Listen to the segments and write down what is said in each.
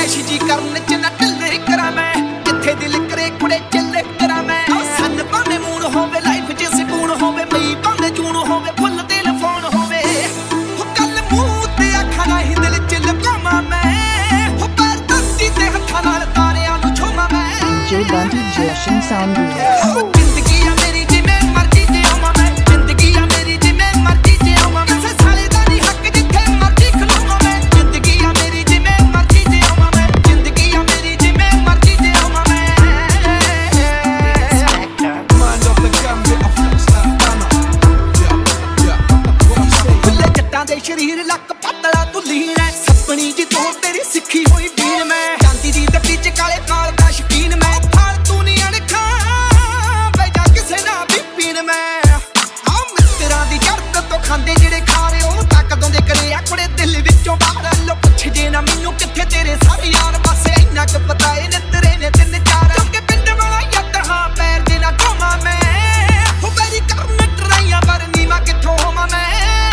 ਐਸ਼ ਜੀ ਕਰਨ ਚ ਨਾ ਢਿੱਲੇ ਕਰਾਂ ਮੈਂ ਜਿੱਥੇ ਦਿਲ ਕਰੇ ਕੁੜੇ ਚੱਲੇ ਕਰਾਂ ਮੈਂ ਸੰਨ ਭਾਵੇਂ ਮੂਣ ਹੋਵੇ ਲਾਈਫ ਚ ਸਕੂਨ ਹੋਵੇ ਮਈ ਭਾਵੇਂ ਜੂਨ ਹੋਵੇ ਫੁੱਲ ਟੈਲੀਫੋਨ ਹੋਵੇ ਉਹ ਕੱਲ ਮੂੰਹ ਤੇ ਅੱਖਾਂ ਨਾਲ ਹੀ ਦਿਲ ਚ ਲੁਕਾਵਾਂ ਮੈਂ ਉਹ ਪੈਰ ਧਰਤੀ ਤੇ ਹੱਥਾਂ ਨਾਲ ਤਾਰਿਆਂ ਨੂੰ ਛੋਵਾਂ ਮੈਂ DJ Bunty Joshin Sound Remix। शरीर लक पतला तू लीन है सपनी जी तो तेरी सिखी हुई पीर मैं गांधी दी दट्टी च काले नाल दा शकीन मैं फालतू नहीं अणखा बैजा किसे ना भी पीन मैं आ मित्तरां दी जरत तो खांदे जेड़े खा रहे हो ताकतों दे करे आकड़े दिल विचों बाहर लो पुछ जे ना मैनू किथे तेरे सारे यार बस इन्ना क पता है ने तेरे ने तीन चार क्योंकि पिंड वाला यत हां पैर दे ना ढोवा मैं हो मेरी करन ट्राइयां पर नीमा किथों होवां मैं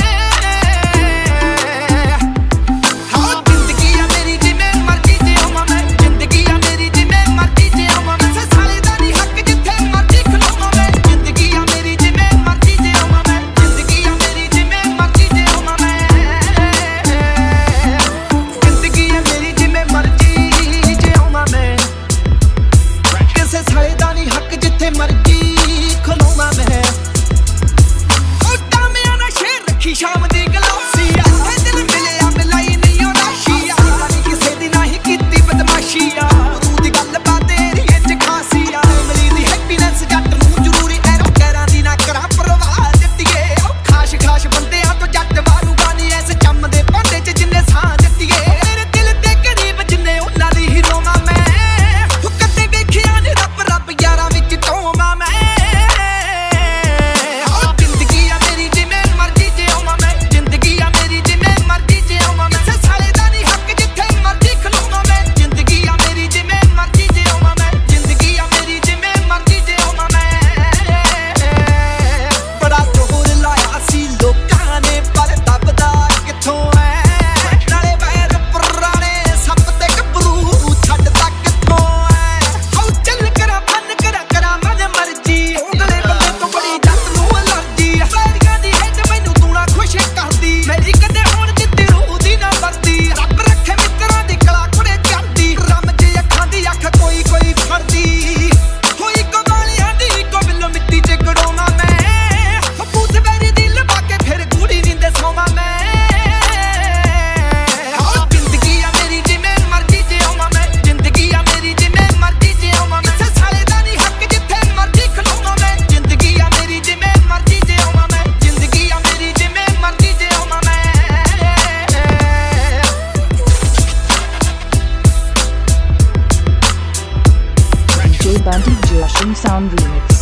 शाम दी गलासिया दिल मिलिया मिलाई नहीं राशिया किसे दी नहीं कीती बदमाशिया तू दी गल बात तेरी च खासिया मिली दी हैप्पीनेस जट नूं जरूरी एरो कहरां दी ना करा परवाह जट्टिए खास खास बंदियां तो जट मारूगा नहीं ऐसे चम दे भांडे च जिन्ने सां जट्टिए मेरे दिल दे करीब जिन्ने उन्हां दी ही रोवां मैं कदे वेखिया नी रब रब यारां विच टोवां मैं DJ Bunty Joshin Sound Remix।